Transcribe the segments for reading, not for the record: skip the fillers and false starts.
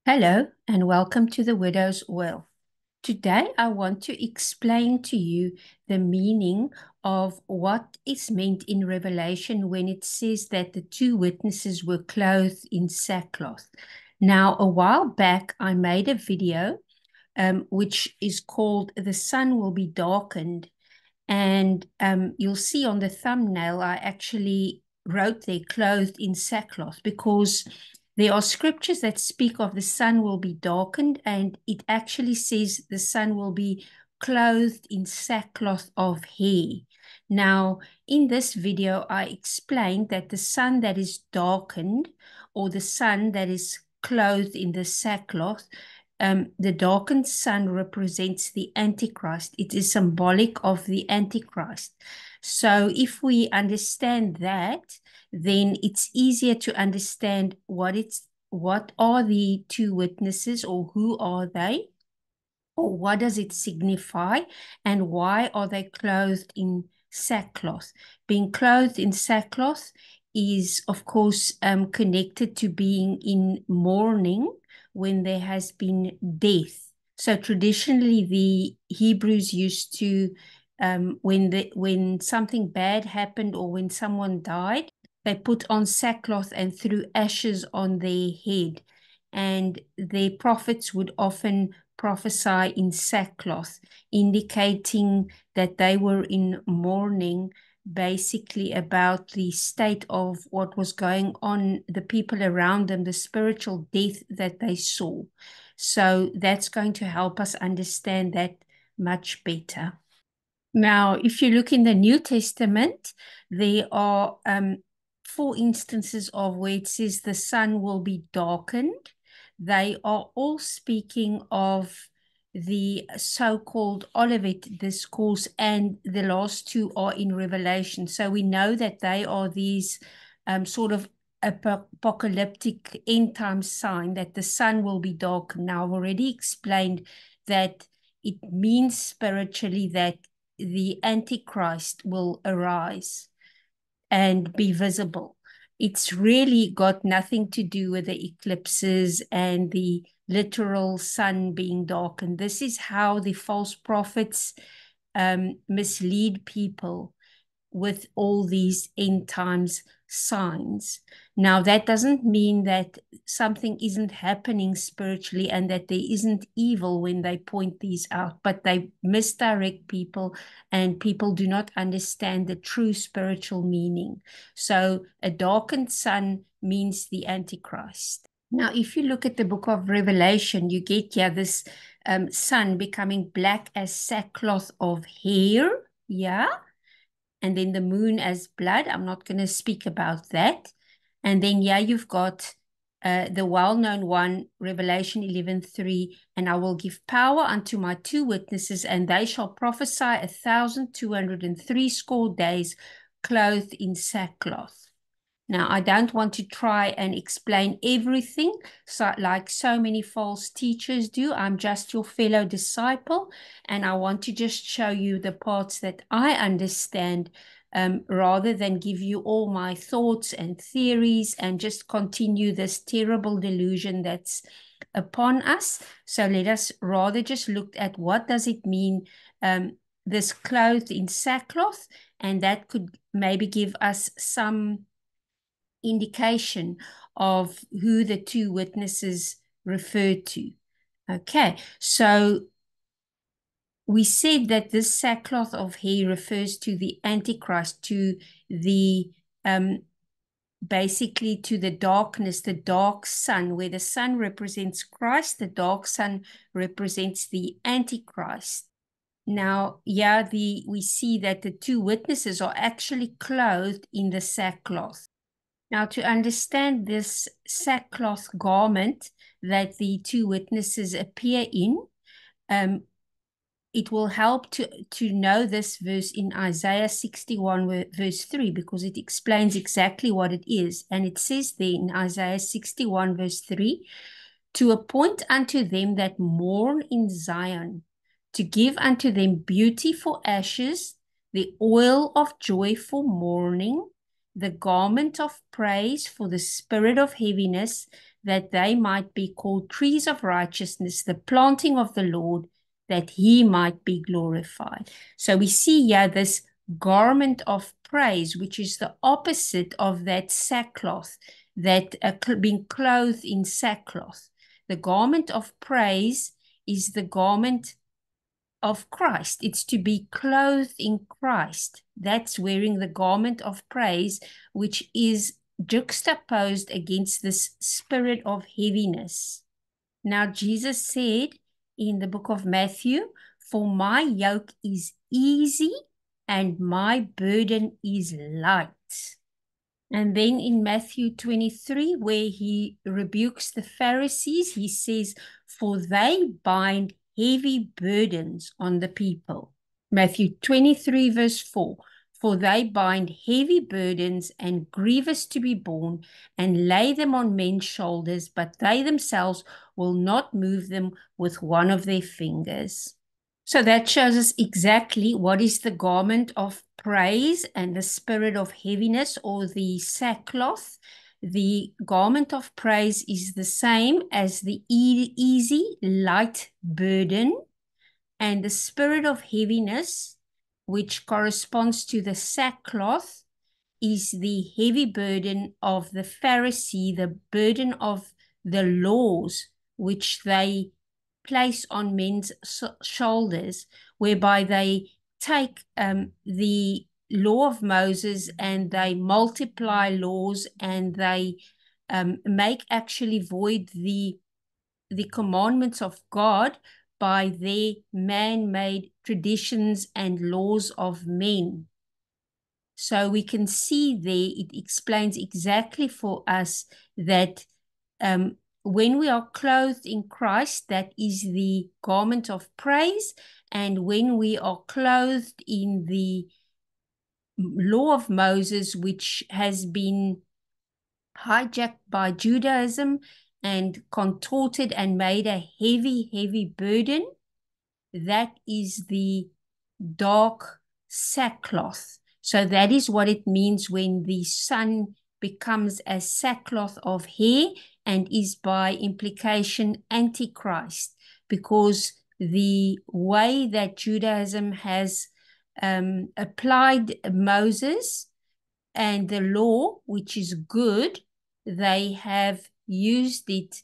Hello and welcome to the Widow's Oil. Today I want to explain to you the meaning of what is meant in Revelation when it says that the two witnesses were clothed in sackcloth. Now, a while back I made a video which is called "The Sun Will Be Darkened," and you'll see on the thumbnail I actually wrote there "clothed in sackcloth" because there are scriptures that speak of the sun will be darkened, and it actually says the sun will be clothed in sackcloth of hair. Now, in this video, I explained that the sun that is darkened, or the sun that is clothed in the sackcloth, the darkened sun represents the Antichrist. It is symbolic of the Antichrist. So if we understand that, then it's easier to understand what are the two witnesses, or who are they, or what does it signify, and why are they clothed in sackcloth. Being clothed in sackcloth is, of course, connected to being in mourning when there has been death. So traditionally, the Hebrews used to, when something bad happened or when someone died, they put on sackcloth and threw ashes on their head. And their prophets would often prophesy in sackcloth, indicating that they were in mourning, basically about the state of what was going on, the people around them, the spiritual death that they saw. So that's going to help us understand that much better. Now, if you look in the New Testament, there are 4 instances of where it says the sun will be darkened. They are all speaking of the so-called Olivet Discourse, and the last two are in Revelation. So we know that they are these sort of apocalyptic end time sign that the sun will be darkened. Now, I've already explained that it means spiritually that the Antichrist will arise and be visible. It's really got nothing to do with the eclipses and the literal sun being darkened. This is how the false prophets mislead people with all these end times signs. Now, that doesn't mean that something isn't happening spiritually and that there isn't evil when they point these out, but they misdirect people, and people do not understand the true spiritual meaning. So a darkened sun means the Antichrist. Now, if you look at the book of Revelation, you get this sun becoming black as sackcloth of hair, yeah? And then the moon as blood. I'm not going to speak about that. And then, yeah, you've got the well-known one, Revelation 11:3, and I will give power unto my two witnesses, and they shall prophesy 1,203 days, clothed in sackcloth. Now, I don't want to try and explain everything like so many false teachers do. I'm just your fellow disciple, and I want to just show you the parts that I understand, rather than give you all my thoughts and theories and just continue this terrible delusion that's upon us. So let us rather just look at what does it mean, this clothed in sackcloth, and that could maybe give us some indication of who the two witnesses referred to. Okay, so we said that this sackcloth of hair refers to the Antichrist, to the basically to the darkness, the dark sun. Where the sun represents Christ, the dark sun represents the Antichrist. Now, yeah, we see that the two witnesses are actually clothed in the sackcloth. Now, to understand this sackcloth garment that the two witnesses appear in, it will help to know this verse in Isaiah 61, verse 3, because it explains exactly what it is. And it says there in Isaiah 61, verse 3, to appoint unto them that mourn in Zion, to give unto them beauty for ashes, the oil of joy for mourning, the garment of praise for the spirit of heaviness, that they might be called trees of righteousness, the planting of the Lord, that he might be glorified. So we see here this garment of praise, which is the opposite of that sackcloth, that being clothed in sackcloth. The garment of praise is the garment of Christ. It's to be clothed in Christ. That's wearing the garment of praise, which is juxtaposed against this spirit of heaviness. Now, Jesus said in the book of Matthew, "For my yoke is easy and my burden is light." And then in Matthew 23, where he rebukes the Pharisees, he says, "For they bind heavy burdens on the people." Matthew 23, verse 4, "For they bind heavy burdens and grievous to be borne, and lay them on men's shoulders, but they themselves will not move them with one of their fingers." So that shows us exactly what is the garment of praise and the spirit of heaviness, or the sackcloth. The garment of praise is the same as the easy, light burden, and the spirit of heaviness, which corresponds to the sackcloth, is the heavy burden of the Pharisee, the burden of the laws which they place on men's shoulders, whereby they take the law of Moses and they multiply laws, and they make actually void the commandments of God by their man-made traditions and laws of men. So we can see there, it explains exactly for us that when we are clothed in Christ, that is the garment of praise. And when we are clothed in the law of Moses, which has been hijacked by Judaism and contorted and made a heavy, heavy burden, that is the dark sackcloth. So that is what it means when the sun becomes a sackcloth of hair, and is by implication Antichrist, because the way that Judaism has applied Moses and the law, which is good, they have used it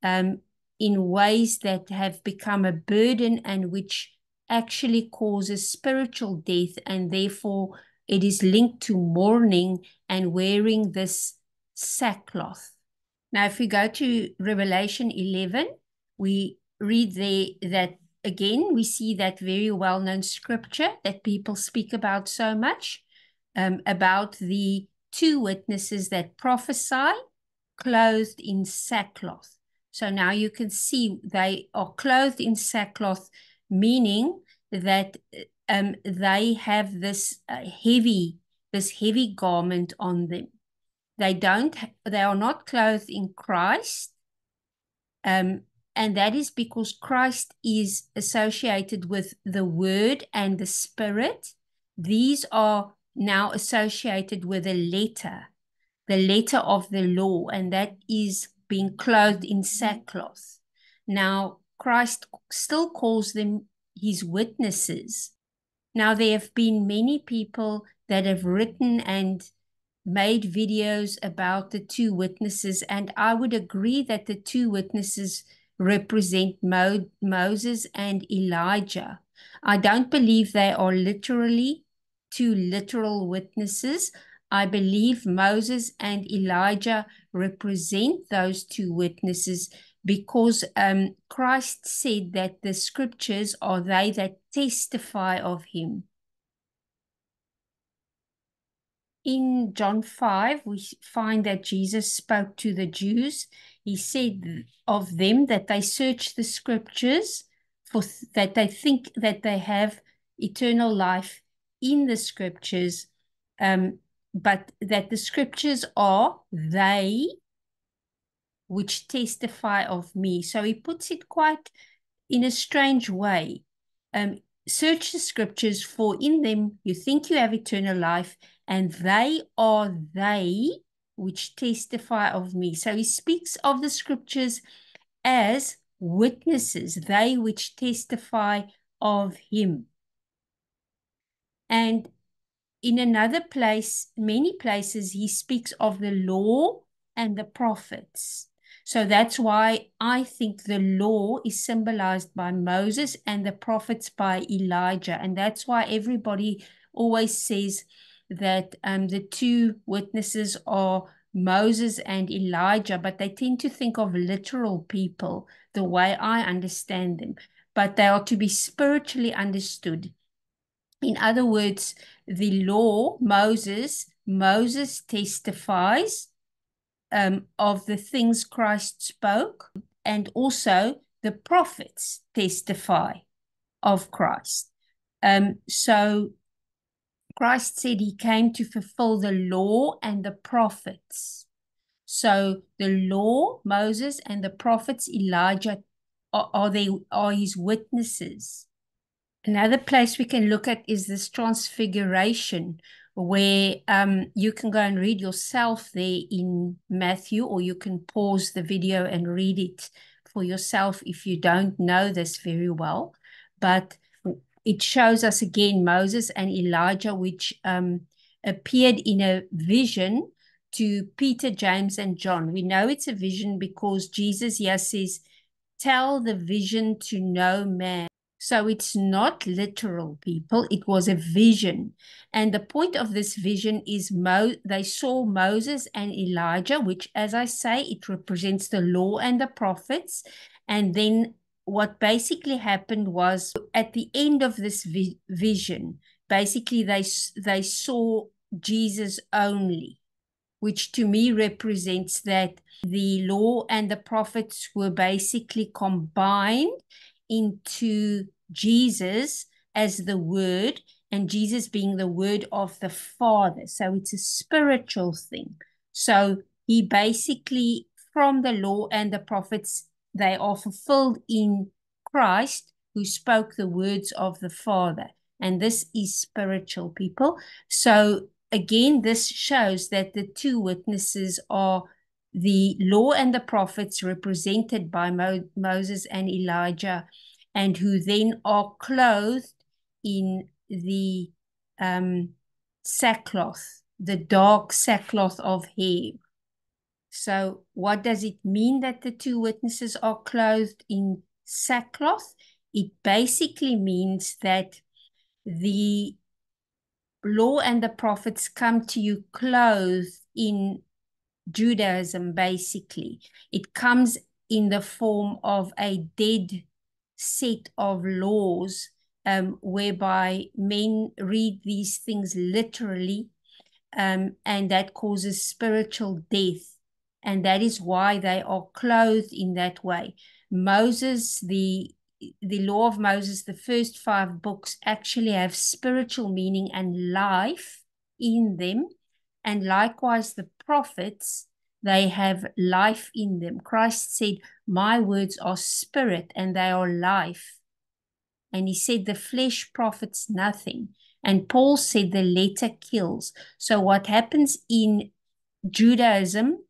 in ways that have become a burden, and which actually causes spiritual death, and therefore it is linked to mourning and wearing this sackcloth. Now, if we go to Revelation 11, we read there that, again, we see that very well-known scripture that people speak about so much, about the two witnesses that prophesy clothed in sackcloth. So now you can see they are clothed in sackcloth, meaning that they have this heavy garment on them. They are not clothed in Christ, and that is because Christ is associated with the Word and the Spirit. These are now associated with the letter of the law, and that is being clothed in sackcloth. Now, Christ still calls them his witnesses. Now, there have been many people that have written and made videos about the two witnesses, and I would agree that the two witnesses represent Moses and Elijah. I don't believe they are literally two literal witnesses. I believe Moses and Elijah represent those two witnesses, because Christ said that the scriptures are they that testify of him. In John 5, we find that Jesus spoke to the Jews. He said of them that they search the scriptures, that they think that they have eternal life in the scriptures, but that the scriptures are they which testify of me. So he puts it quite in a strange way. Search the scriptures, for in them you think you have eternal life, and they are they which testify of me. So he speaks of the scriptures as witnesses, they which testify of him. And in another place, many places, he speaks of the law and the prophets. So that's why I think the law is symbolized by Moses and the prophets by Elijah. And that's why everybody always says that the two witnesses are Moses and Elijah, but they tend to think of literal people the way I understand them. But they are to be spiritually understood. In other words, the law, Moses testifies of the things Christ spoke, and also the prophets testify of Christ. So Christ said he came to fulfill the law and the prophets. So the law, Moses, and the prophets, Elijah, are his witnesses. Another place we can look at is this transfiguration, where you can go and read yourself there in Matthew, or you can pause the video and read it for yourself if you don't know this very well. But it shows us again Moses and Elijah, which appeared in a vision to Peter, James, and John. We know it's a vision because Jesus here says, tell the vision to no man. So it's not literal, people. It was a vision. And the point of this vision is they saw Moses and Elijah, which, as I say, it represents the law and the prophets. And then what basically happened was at the end of this vision, basically they saw Jesus only, which to me represents that the law and the prophets were basically combined into Jesus as the Word, and Jesus being the Word of the Father. So it's a spiritual thing. So he basically, from the law and the prophets, they are fulfilled in Christ, who spoke the words of the Father. And this is spiritual, people. So again, this shows that the two witnesses are the law and the prophets, represented by Moses and Elijah, and who then are clothed in the sackcloth, the dark sackcloth of hair. So what does it mean that the two witnesses are clothed in sackcloth? It basically means that the law and the prophets come to you clothed in Judaism, basically. It comes in the form of a dead set of laws, whereby men read these things literally, and that causes spiritual death. And that is why they are clothed in that way. Moses, the law of Moses, the first 5 books actually have spiritual meaning and life in them. And likewise, the prophets, they have life in them. Christ said, my words are spirit and they are life. And he said, the flesh profits nothing. And Paul said, the letter kills. So what happens in Judaism,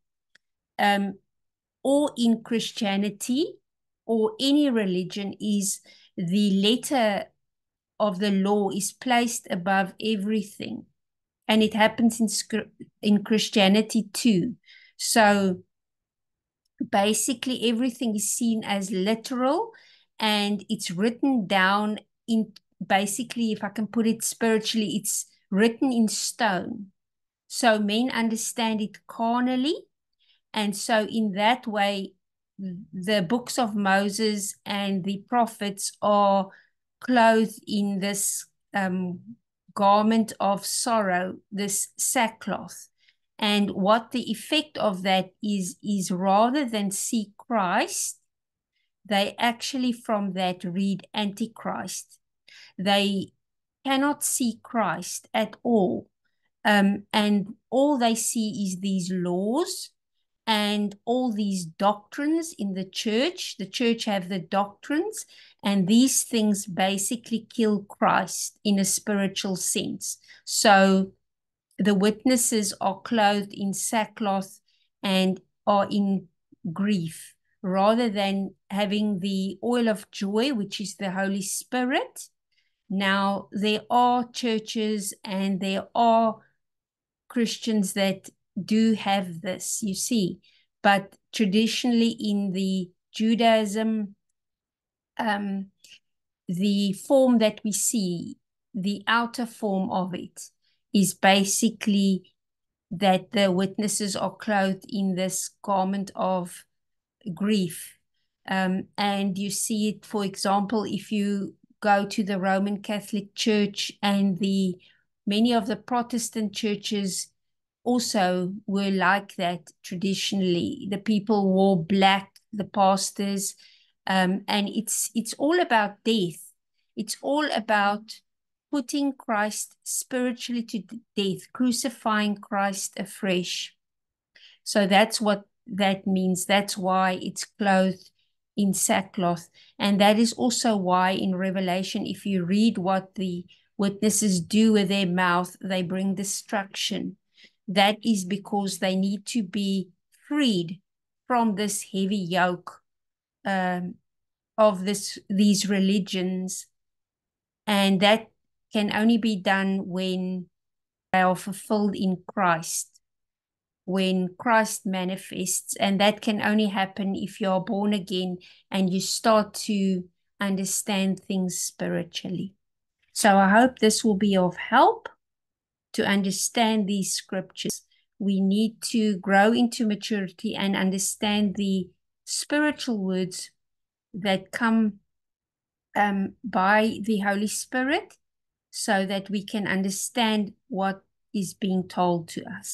or in Christianity, or any religion, is the letter of the law is placed above everything. And it happens in Christianity too. So basically everything is seen as literal, and it's written down in, basically, if I can put it spiritually, it's written in stone. So men understand it carnally. And so in that way, the books of Moses and the prophets are clothed in this garment of sorrow, this sackcloth. And what the effect of that is rather than see Christ, they actually from that read Antichrist. They cannot see Christ at all. And all they see is these laws and all these doctrines in the church. The church have the doctrines, and these things basically kill Christ in a spiritual sense. So the witnesses are clothed in sackcloth and are in grief, rather than having the oil of joy, which is the Holy Spirit. Now, there are churches and there are Christians that do have this, you see, but traditionally in the Judaism, the form that we see, the outer form of it, is basically that the witnesses are clothed in this garment of grief. And you see it, for example, if you go to the Roman Catholic Church, and many of the Protestant churches also were like that traditionally. The people wore black, the pastors, and it's all about death. It's all about putting Christ spiritually to death, crucifying Christ afresh. So that's what that means. That's why it's clothed in sackcloth. And that is also why in Revelation, if you read what the witnesses do with their mouth, they bring destruction. That is because they need to be freed from this heavy yoke of these religions. And that can only be done when they are fulfilled in Christ, when Christ manifests. And that can only happen if you are born again and you start to understand things spiritually. So I hope this will be of help to understand these scriptures. We need to grow into maturity and understand the spiritual words that come by the Holy Spirit, so that we can understand what is being told to us.